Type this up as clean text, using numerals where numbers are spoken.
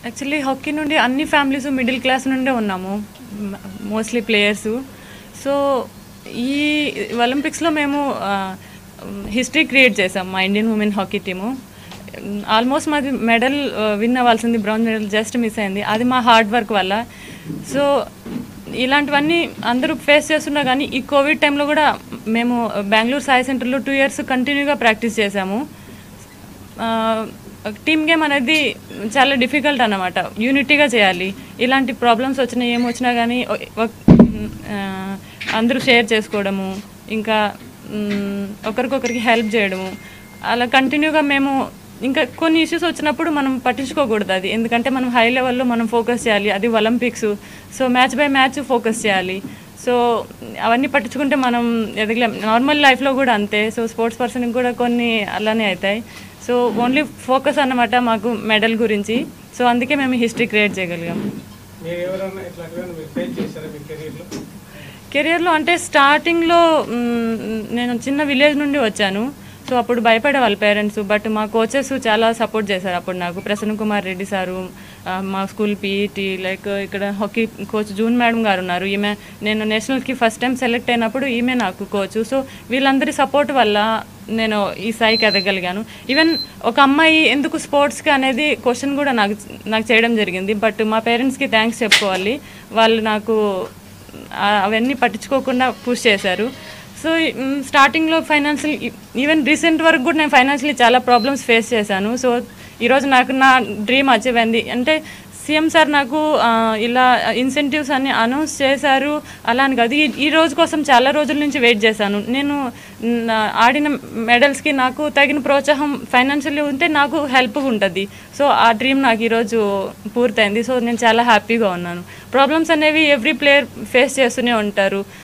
Actually hockey నుండి అన్ని families middle class నుండే ఉన్నాము, మోస్ట్లీ ప్లేయర్సు. సో ఈ ఒలింపిక్స్లో మేము హిస్టరీ క్రియేట్ చేసాం. మా Indian women hockey team almost మాది మెడల్ విన్ అవ్వాల్సింది, బ్రాంజ్ మెడల్ జస్ట్ మిస్ అయింది. అది మా హార్డ్ వర్క్ వల్ల. సో ఇలాంటివన్నీ అందరూ ఫేస్ చేస్తున్నా కానీ ఈ కోవిడ్ టైంలో కూడా మేము బెంగళూరు సాయి సెంటర్లో 2 years కంటిన్యూగా ప్రాక్టీస్ చేసాము. టీమ్ గేమ్ అనేది చాలా డిఫికల్ట్ అన్నమాట, యూనిటీగా చేయాలి. ఇలాంటి ప్రాబ్లమ్స్ వచ్చినా ఏమొచ్చినా కానీ అందరూ షేర్ చేసుకోవడము, ఇంకా ఒకరికొకరికి హెల్ప్ చేయడము, అలా కంటిన్యూగా మేము ఇంకా కొన్ని ఇష్యూస్ వచ్చినప్పుడు మనం పట్టించుకోకూడదు అది, ఎందుకంటే మనం హై లెవెల్లో మనం ఫోకస్ చేయాలి. అది Olympics, so match by match focus చేయాలి. సో అవన్నీ పట్టించుకుంటే మనం ఎదగలేం. నార్మల్ లైఫ్లో కూడా అంతే. సో స్పోర్ట్స్ పర్సన్కి కూడా కొన్ని అలానే అవుతాయి. సో ఓన్లీ ఫోకస్ అన్నమాట మాకు మెడల్ గురించి. సో అందుకే మేము హిస్టరీ క్రియేట్ చేయగలిగాం. కెరియర్లో అంటే స్టార్టింగ్లో నేను చిన్న విలేజ్ నుండి వచ్చాను. సో అప్పుడు భయపడే వాళ్ళ పేరెంట్స్, బట్ మా కోచెస్ చాలా సపోర్ట్ చేశారు. అప్పుడు నాకు ప్రసన్న కుమార్ రెడ్డి సారు, మా స్కూల్ పీఈటీ, లైక్ ఇక్కడ హాకీ కోచ్ జూన్ మేడం గారు ఉన్నారు. ఈమె నేను నేషనల్కి ఫస్ట్ టైం సెలెక్ట్ అయినప్పుడు ఈమె నాకు కోచ్. సో వీళ్ళందరి సపోర్ట్ వల్ల నేను ఈ స్థాయికి ఎదగలిగాను. ఈవెన్ ఒక అమ్మాయి ఎందుకు స్పోర్ట్స్కి అనేది క్వశ్చన్ కూడా నాకు చేయడం జరిగింది. బట్ మా పేరెంట్స్కి థ్యాంక్స్ చెప్పుకోవాలి. వాళ్ళు నాకు అవన్నీ పట్టించుకోకుండా పుష్ చేశారు. సో స్టార్టింగ్లో ఫైనాన్షియల్, ఈవెన్ రీసెంట్ వరకు కూడా నేను ఫైనాన్షియలీ చాలా ప్రాబ్లమ్స్ ఫేస్ చేశాను. సో ఈరోజు నాకు నా డ్రీమ్ అచీవ్ అయింది. అంటే సీఎం సార్ నాకు ఇలా ఇన్సెంటివ్స్ అన్ని అనౌన్స్ చేశారు అలా అని కాదు. ఈ రోజు కోసం చాలా రోజుల నుంచి వెయిట్ చేశాను. నేను ఆడిన మెడల్స్కి నాకు తగిన ప్రోత్సాహం ఫైనాన్షియల్లీ ఉంటే నాకు హెల్ప్గా ఉంటుంది. సో ఆ డ్రీమ్ నాకు ఈరోజు పూర్తయింది. సో నేను చాలా హ్యాపీగా ఉన్నాను. ప్రాబ్లమ్స్ అనేవి ఎవ్రీ ప్లేయర్ ఫేస్ చేస్తూనే ఉంటారు.